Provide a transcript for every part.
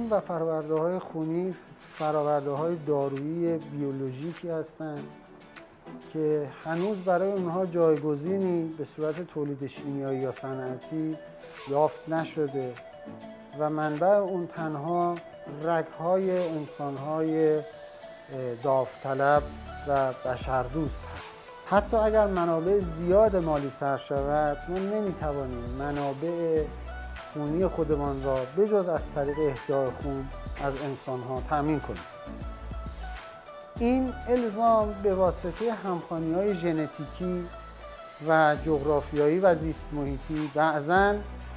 خون و فرآورده‌های خونی فرآورده‌های دارویی بیولوژیکی هستند که هنوز برای اونها جایگزینی به صورت تولید شیمیایی یا صنعتی یافت نشده و منبع اون تنها رگ‌های انسان‌های داوطلب و بشردوست هست. حتی اگر منابع زیاد مالی صرف شود، ما نمی‌توانیم منابع خونی خودمان را بجز از طریق اهدای خون از انسان‌ها تأمین کنیم. این الزام به واسطه همخوانی‌های ژنتیکی و جغرافیایی و زیست محیطی بعضاً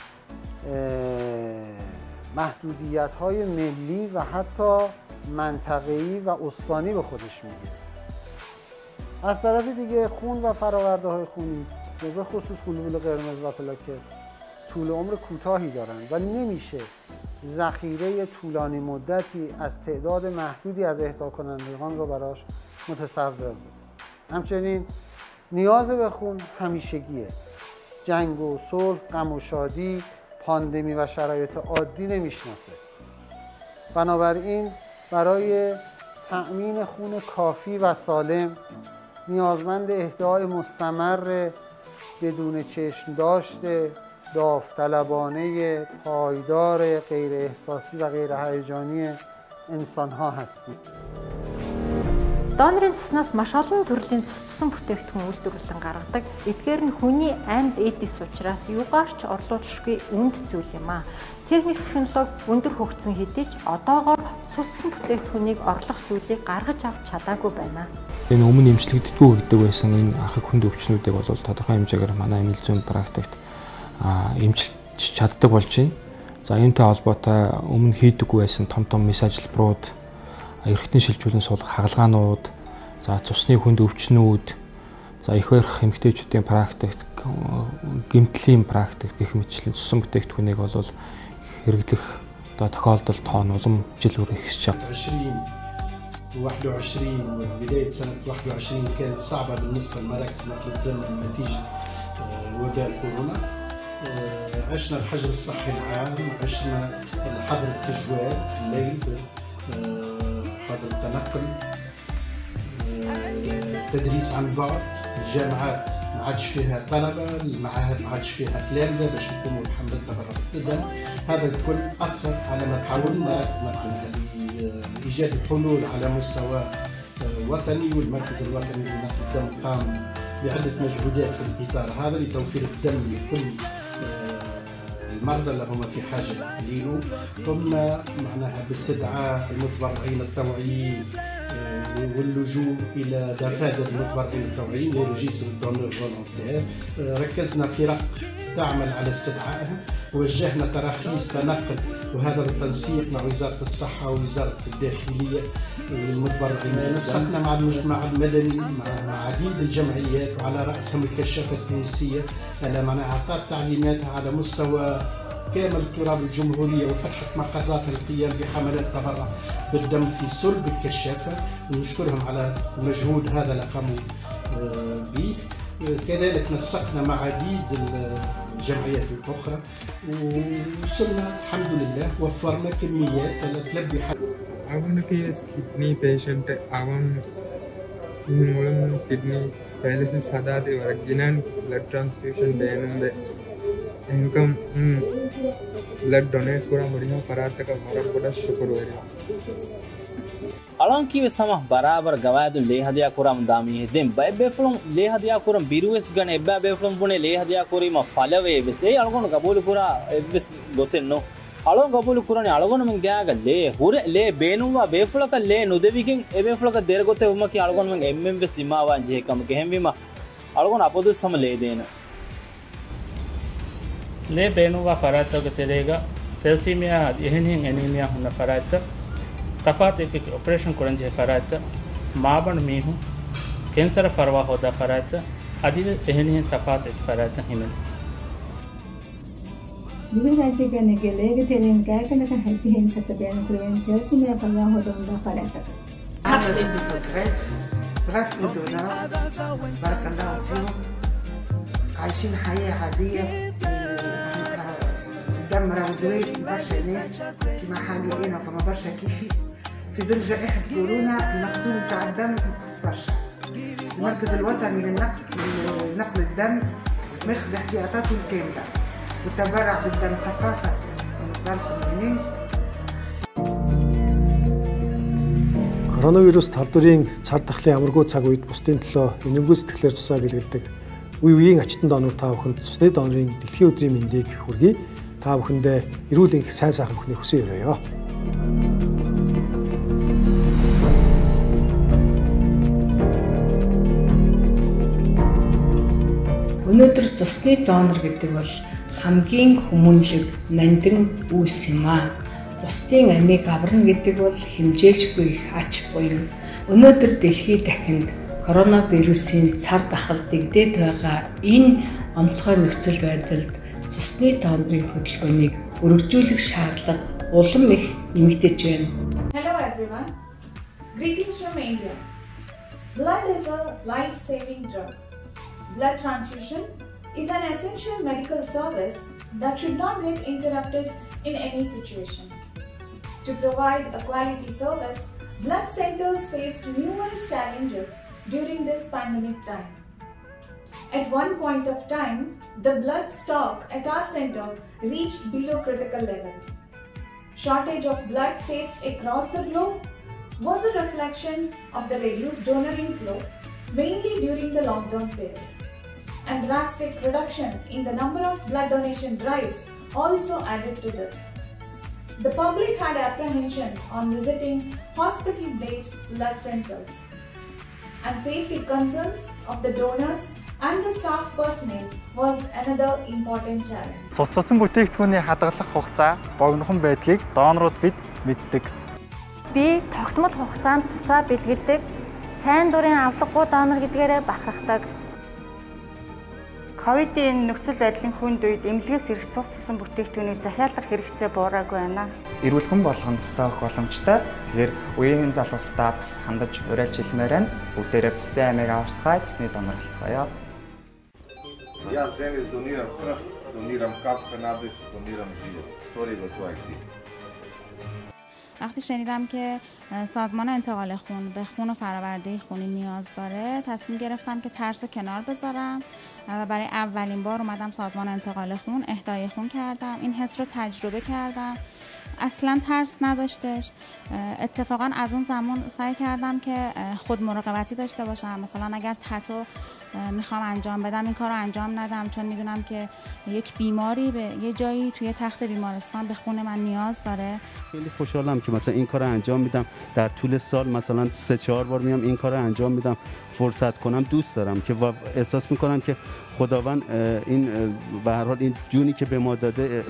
محدودیت‌های ملی و حتی منطقه‌ای و استانی به خودش میگیره. از طرف دیگه خون و فرآورده‌های خونی به خصوص گلوبول قرمز و پلاکت طول عمر کوتاهی دارند و نمیشه ذخیره طولانی مدتی از تعداد محدودی از اهدا کنندگان رو براش متصور بود. همچنین نیاز به خون همیشگیه. جنگ و صلح، غم و شادی، پاندمی و شرایط عادی نمیشناسه. بنابراین برای تأمین خون کافی و سالم نیازمند اهدای مستمر بدون چشم داشته داوطلبانه پایدار غیر احساسی و غیر هیجانی انسان‌ها هستیم. Донорын цуснаас маш олон төрлийн цус цусан бүтээгдэхүүн үйлдвэрлэн гаргадаг. Эдгээр нь хүний амьд эдис учраас юугаарч орлуулшгүй үнд зүйл юм а. Техник технологи өндөр хөгжсөн хэдий ч одоогоор цус цусан бүтээгдэхүүнийг орлох зүйлийг гаргаж авч чадаагүй байна. Энэ өмнө эмчлэгддэггүй гэдэг байсан энэ архаг хүнд өвчнүүдийг бол тодорхой хэмжээгээр манай эмнэлэг зүйн практикт эмчилж чаддаг болж байна. За энэтэй холбоотой өмнө хийдэггүй байсан том мис ажилбарууд, эргэтэн шилжүүлэн суулгах хагалгаанууд, за цусны хүнд өвчнүүд, за их барих эмэгтэйчүүдийн практикт, гэмтлийн практикт гэх мэтчлэн цусан бүтээгдэхүүнийг бол хэрэглэх одоо тохиолдол тоо нь улам жил бүр ихсэж байна. 21 بداية سنة 21 كانت صعبة بالنسبة لمراكز نقل الدم نتيجة وباء كورونا. عشنا الحجر الصحي العام، عشنا حظر التجوال في الليل، حظر التنقل، التدريس عن بعد، الجامعات ما عادش فيها طلبة، المعاهد ما عادش فيها تلامذة باش يقوموا بحمل التبرع بالدم. هذا الكل أثر على ما حاولنا إيجاد حلول على مستوى وطني، والمركز الوطني لنقل الدم قام بعدة مجهودات في الإطار هذا لتوفير الدم لكل المرضى اللي هم في حاجة له. قمنا معناها باستدعاء المتبرعين الطوعيين واللجوء إلى دفاتر المتبرعين الطوعيين لريجيستر دونور فولونتير. ركزنا فرق تعمل على استدعائهم، وجهنا تراخيص تنقل وهذا بالتنسيق مع وزارة الصحة ووزارة الداخلية للمتبرعين. نسقنا مع المجتمع المدني مع عديد الجمعيات وعلى رأسهم الكشافة التونسية على معناها أعطت تعليماتها على مستوى كامل التراب الجمهورية وفتحت مقرات للقيام بحملات تبرع بالدم في صلب الكشافة. نشكرهم على المجهود هذا اللي قاموا به. كذلك نسقنا مع عديد الجمعيات الأخرى ووصلنا الحمد لله وفرنا كميات تلبي അവനൊക്കെ kidney patient അവൻ മൂലം കിഡ്നി ഡയാലിസിസ് അതാതെ ഒറിജിനൽ ಬ್ಲಡ್ ಟ್ರಾನ್ಸ್ಫ್ಯೂಷನ್ ಬೇನಂದೆ इनकम ब्लड डोनेट ಕೂಡ ಮುಡಿನ ಪರಾತಕ ಮರಬಡ ಶುಕ್ರವಾರ alon kiwe sama barabar gawadu lehadiya kuram dami dem baybeflum lehadiya kuram birues gane ebba beflum bune lehadiya kurima falave bese algon gabulu kura ebbes gotenno alon gabulu kurani algon men gaga le hure le benuwa beflaka le nudevikin ebeflaka dergote umaki algon men emmbe simawan jehkam kehemwima algon apodu sama le dena le benuwa farata gaterega thalassemia yehin anemia hunna farata तफात एक operation करन जे फरात माबन मेहु cancer फरवा होदा फरात अदिल एहनी तफात एक फरात हिमन दिवे राज्य के leg तेरेन का हत्ती हैं सत बयान कुरेन कैसे में फरवा होदा उनका फरात هذا اللي فكره راس مدونا بارك الله فيهم عايشين حياه عاديه الدم راودويت برشا ناس كيما حاليا فما برشا كيفي في ظل جائحة كورونا المخزون تاع الدم نقص برشا. المركز الوطني لنقل الدم ماخذ احتياطاته الكاملة والتبرع بالدم ثقافة ونطالب الناس. Коронавирус талбарын цар тахлын амаргүй цаг үед бусдын төлөө энэргүй сэтгэлээр тусаа бэлгэлдэг үе үеийн ачтан донор та бүхэнд цусны донорын дэлхийн өдрийн мэндийг хүргэе. Та бүхэндээ эрүүл энх сайн сайхан бүхний хүсэн өрөөё. Өнөөдөр цусны донор гэдэг бол хамгийн хүмүүнлэг нандин үйлс юм аа. Бусдын амийг аварна гэдэг бол хэмжээжгүй их ач буян. Өнөөдөр дэлхийд дахинд коронавирусын цар тахал дэгдээд байгаа энэ онцгой нөхцөл байдалд цусны донорын хөдөлгөөнийг өргөжүүлэх шаардлага улам их нэмэгдэж байна. Hello everyone. Greetings from India. Blood is a life-saving drug. Blood transfusion is an essential medical service that should not get interrupted in any situation. To provide a quality service, blood centers faced numerous challenges during this pandemic time. At one point of time, the blood stock at our center reached below critical level. Shortage of blood faced across the globe was a reflection of the reduced donoring flow, mainly during the lockdown period. And drastic reduction in the number of blood donation drives also added to this. The public had apprehension on visiting hospital-based blood centers, and safety concerns of the donors and the staff personnel was another important challenge. Цус бүтээгдэхүүний хадгалах хугацаа богинохон байдгийг донорууд бид мэддэг. Би тогтмол хугацаанд цусаа бэлгэлдэг, сайн дурын авлаггүй донор гэдгээрээ бахархдаг. Ковидын нөхцөл байдлын хүнд үед эмнэлгээс ирэх цусан бүтээгдэхүүний захиалах хэрэгцээ буураагүй байна. Эрүүл хүн болгон цусаа өгөх боломжтой. Тэгэхээр үеийн залуустаа бас хандаж уриалж хэлмээр байна. Бүгдээрээ бусдын амийг аварцгаая, цусны донор болцгоё. Я здесь донирам кръв, донирам капка надеж, донирам живот. История това е. وقتی شنیدم که سازمان انتقال خون به خون و فرآورده خونی نیاز داره تصمیم گرفتم که ترس رو کنار بذارم و برای اولین بار اومدم سازمان انتقال خون اهدای خون کردم. این حس رو تجربه کردم، اصلا ترس نداشتش. اتفاقا از اون زمان سعی کردم که خود مراقبتی داشته باشم. مثلا اگر تتو میخوام انجام بدم این کار رو انجام ندم، چون میدونم که یک بیماری به یه جایی توی تخت بیمارستان به خون من نیاز داره. خیلی خوشحالم که مثلا این کار رو انجام میدم. در طول سال مثلا 3-4 بار میام این کار رو انجام میدم. فرصت کنم دوست دارم که احساس میکنم که خداوند این به هر حال این جونی که به ما داده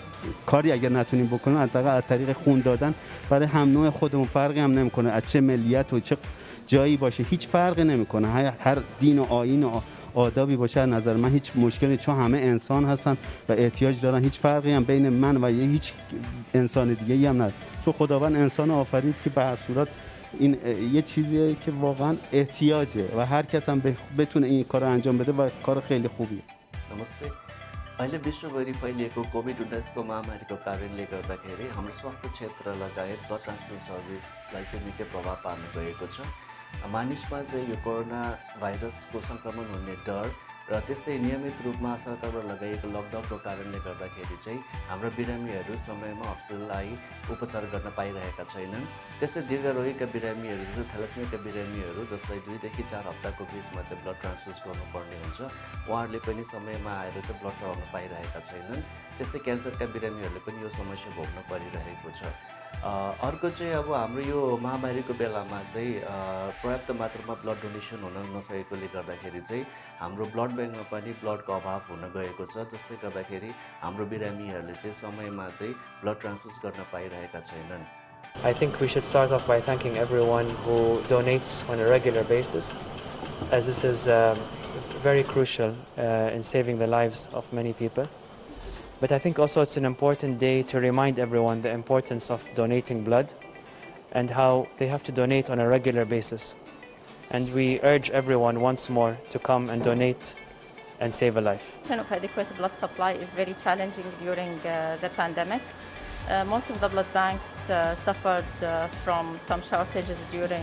کاری اگر نتونیم بکنیم حداقل از طریق خون دادن برای هم نوع خودمون فرقی هم نمیکنه، از چه ملیت و چه جایی باشه هیچ فرقی نمیکنه. هر دین و آیین و آدابی باشه از نظر من هیچ مشکلی، چون همه انسان هستن و احتیاج دارن. هیچ فرقی هم بین من و هیچ انسان دیگه‌ای هم نداره، چون خداوند انسان آفرید که به هر صورت این یه چیزیه که واقعا احتیاجه و هر کس هم بتونه این کار رو انجام बदे و کار خیلی خوبیه. नमस्ते। अहिले विश्वभरि फैलिएको कोभिड-19को महामारीको कारणले गर्दाखेरि हाम्रो स्वास्थ्य क्षेत्र लगायत ब्लड ट्रान्सफ्युजन सर्भिसलाई चाहिँ निकै प्रभाव पार्न गएको छ। मानिसमा चाहिँ यो कोरोना भाइरसको सङ्क्रमण हुने डर र त्यस्तै नियमित रूपमा सरकारबाट लगाइएको लकडाउनको कारणले गर्दाखेरि चाहिँ हाम्रो बिरामीहरू समयमा हस्पिटल आई उपचार गर्न पाइरहेका छैनन्। त्यस्तै दीर्घरोगीका बिरामीहरू जस्तै थ्यालेसेमियाका बिरामीहरू जसलाई 2 देखि 4 हप्ताको बिचमा चाहिँ ब्लड ट्रान्सफ्युज गर्नुपर्ने हुन्छ, उहाँहरूले पनि समयमा आएर चाहिँ ब्लड चढाउन पाइरहेका छैनन्। त्यस्तै क्यान्सरका बिरामीहरूले पनि यो समस्या भोग्न परिरहेको छ। अर्को चाहिँ अब हाम्रो यो महामारीको बेलामा चाहिँ पर्याप्त मात्रामा ब्लड डोनेसन हुन नसकेकोले गर्दाखेरि चाहिँ हाम्रो ब्लड ब्याङ्कमा पनि ब्लडको अभाव हुन गएको छ, जसले गर्दाखेरि हाम्रो बिरामीहरूले चाहिँ समयमा चाहिँ ब्लड ट्रान्सफ्युज गर्न पाइरहेका छैनन्। I think we should start off by thanking everyone who donates on a regular basis, as this is very crucial in saving the lives of many people. But I think also it's an important day to remind everyone the importance of donating blood and how they have to donate on a regular basis. And we urge everyone once more to come and donate and save a life. Of adequate blood supply is very challenging during the pandemic. Most of the blood banks suffered from some shortages during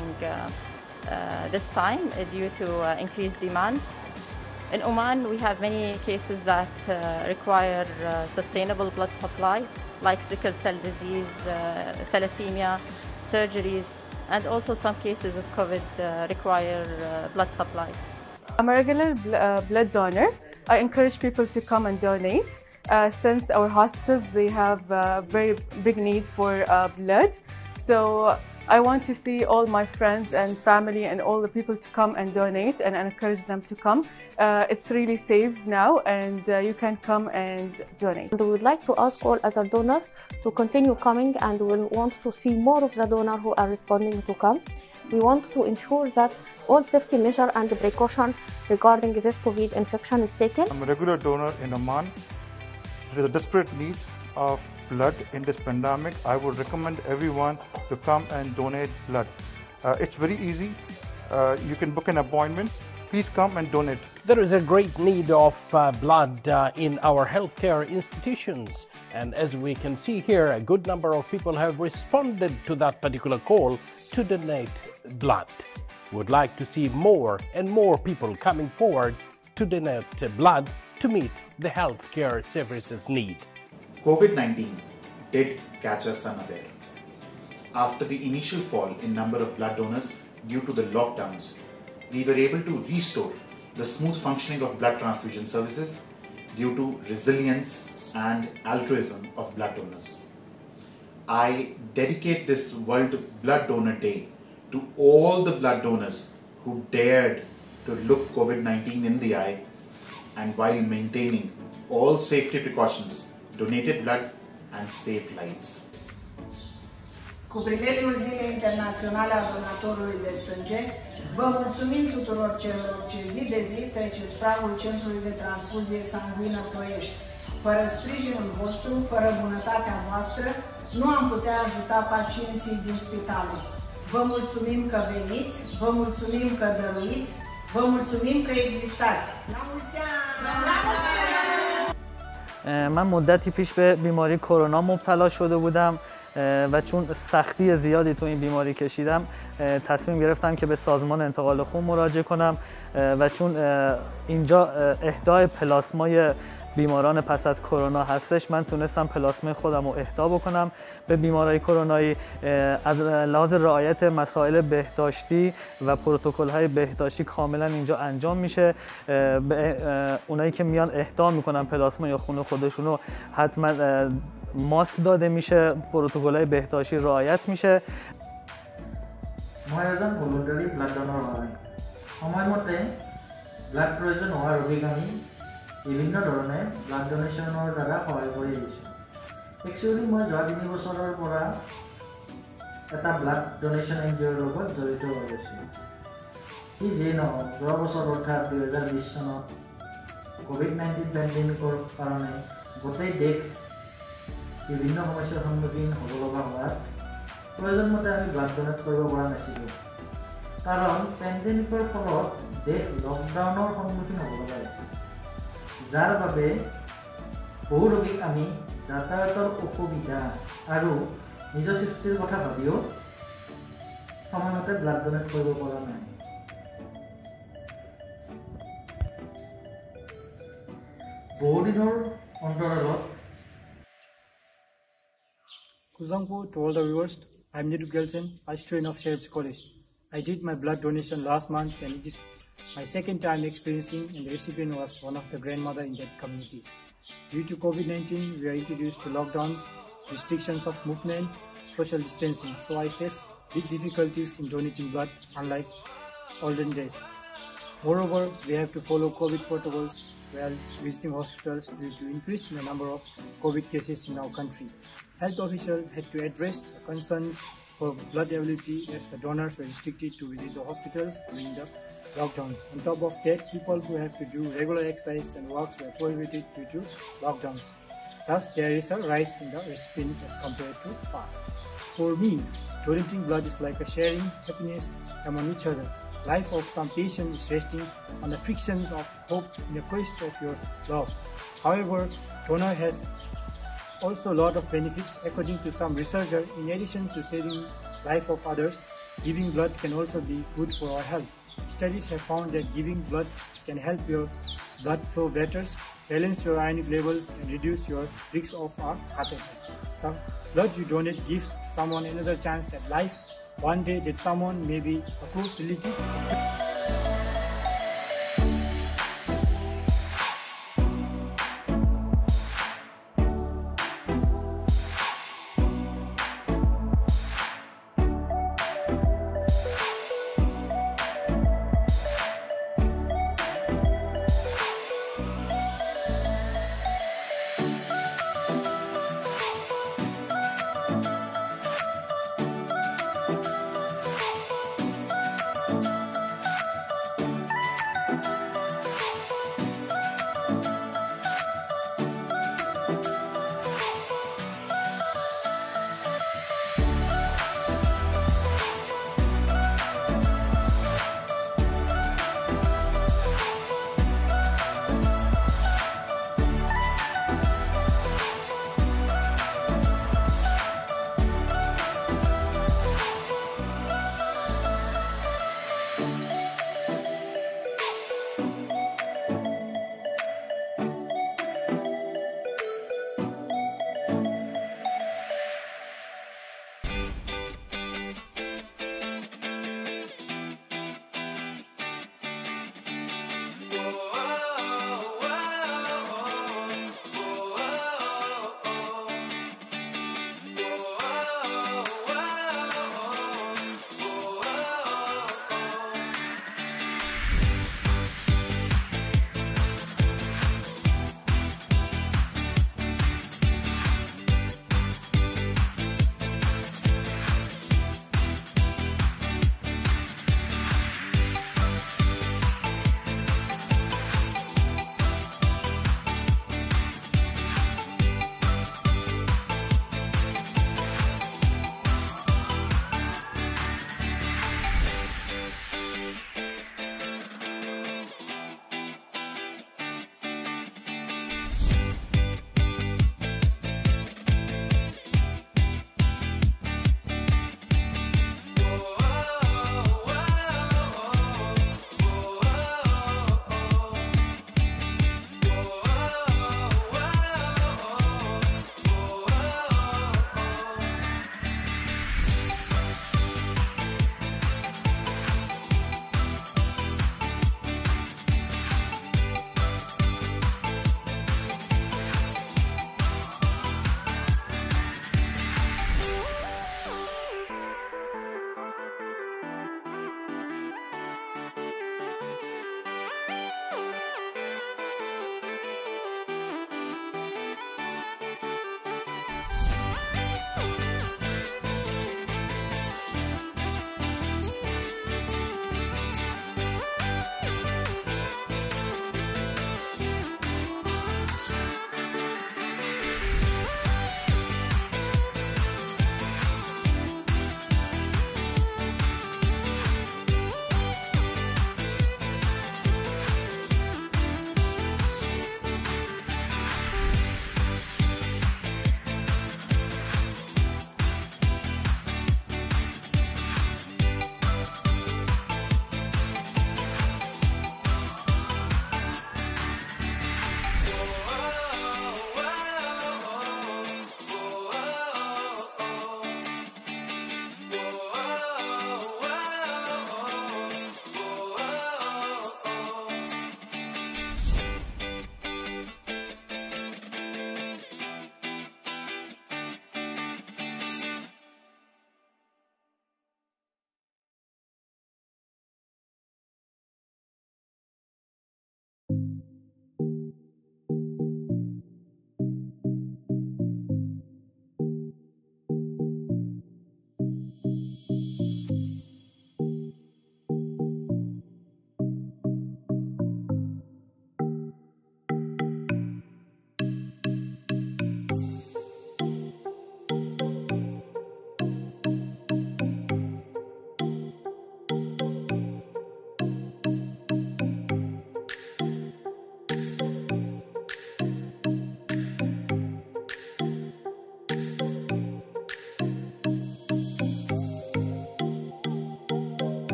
this time due to increased demand. In Oman, we have many cases that require sustainable blood supply, like sickle cell disease, thalassemia, surgeries, and also some cases of COVID require blood supply. I'm a regular blood donor. I encourage people to come and donate. Since our hospitals, they have a very big need for blood. So I want to see all my friends and family and all the people to come and donate and encourage them to come. It's really safe now, and you can come and donate. We would like to ask all other donors to continue coming, and we want to see more of the donors who are responding to come. We want to ensure that all safety measures and precautions regarding this COVID infection is taken. I'm a regular donor in Oman. There is a desperate need of blood in this pandemic. I would recommend everyone to come and donate blood. It's very easy. You can book an appointment. Please come and donate. There is a great need of blood in our healthcare institutions. And as we can see here, a good number of people have responded to that particular call to donate blood. Would like to see more and more people coming forward to donate blood to meet the healthcare services need. COVID-19 did catch us unaware. After the initial fall in number of blood donors due to the lockdowns, we were able to restore the smooth functioning of blood transfusion services due to resilience and altruism of blood donors. I dedicate this World Blood Donor Day to all the blood donors who dared to look COVID-19 in the eye and while maintaining all safety precautions, donated blood and saved lives. Cu prilejul Zilei Internaționale a Donatorului de Sânge, vă mulțumim tuturor celor ce zi de zi treceți pragul Centrului de Transfuzie Sanguină Ploiești. Fără sprijinul vostru, fără bunătatea voastră, nu am putea ajuta pacienții din spitale. Vă mulțumim că veniți, vă mulțumim că dăruiți, vă mulțumim că existați. La mulți ani! من مدتی پیش به بیماری کرونا مبتلا شده بودم و چون سختی زیادی تو این بیماری کشیدم تصمیم گرفتم که به سازمان انتقال خون مراجعه کنم و چون اینجا اهدای پلاسمای بیماران پس از کرونا هستش، من تونستم پلاسمای خودم رو اهدا بکنم به بیمارای کرونایی. از لحاظ رعایت مسائل بهداشتی و پروتکل‌های بهداشتی کاملا اینجا انجام میشه. اونایی که میان اهدا میکنن پلاسما یا خون خودشون رو حتما ماسک داده میشه، پروتکل‌های بهداشتی رعایت میشه. মই এজন ভলুণ্টাৰী blood ডনৰ হয়। সময়মতে blood প্ৰয়োজন হোৱা ৰোগীক আমি বিভিন্ন ধৰণে ব্লাড ডোনেশ্যনৰ দ্বাৰা সহায় কৰি আহিছোঁ। একচুৱেলি মই যোৱা 3 বছৰৰ পৰা এটা ব্লাড ডোনেশ্যন এনজিঅ'ৰ লগত জড়িত হৈ আছোঁ। কি যিয়ে নহওক, যোৱা বছৰ অৰ্থাৎ 2020 চনত COVID-19 পেণ্ডেমিকৰ কাৰণে গোটেই দেশ বিভিন্ন সমস্যাৰ সন্মুখীন হ'ব লগা হোৱাত প্ৰয়োজন মতে আমি ব্লাড ডোনেট কৰিব পৰা নাছিলোঁ। কাৰণ পেণ্ডেমিকৰ ফলত দেশ লকডাউনৰ সন্মুখীন হ'ব লগা হৈছিল, যাৰ বাবে বহু ৰোগীক আমি যাতায়াতৰ অসুবিধা আৰু নিজৰ চেফটিৰ কথা ভাবিও সময়মতে ব্লাড ডোনেট কৰিব পৰা নাই। বহুদিনৰ অন্তৰালত Kuzangpo to all the viewers, I'm Nidu Gelsen, a student of Sheriff's College. I did my blood donation last month, and it is my second time experiencing, and the recipient was one of the grandmother in that community. Due to COVID-19, we are introduced to lockdowns, restrictions of movement, social distancing, so I face big difficulties in donating blood, unlike olden days. Moreover, we have to follow COVID protocols while visiting hospitals due to increase in the number of COVID cases in our country. Health officials had to address the concerns for blood availability as the donors were restricted to visit the hospitals during the lockdowns. On top of that, people who have to do regular exercise and walks were prohibited due to lockdowns. Thus, there is a rise in the recipients as compared to past. For me, donating blood is like a sharing happiness among each other. life of some patient is resting on the frictions of hope in the quest of your love. However, donor has also a lot of benefits. According to some researchers, in addition to saving life of others, giving blood can also be good for our health. Studies have found that giving blood can help your blood flow better, balance your ionic levels, and reduce your risk of a heart attack. The blood you donate gives someone another chance at life. One day that someone may be a close relative.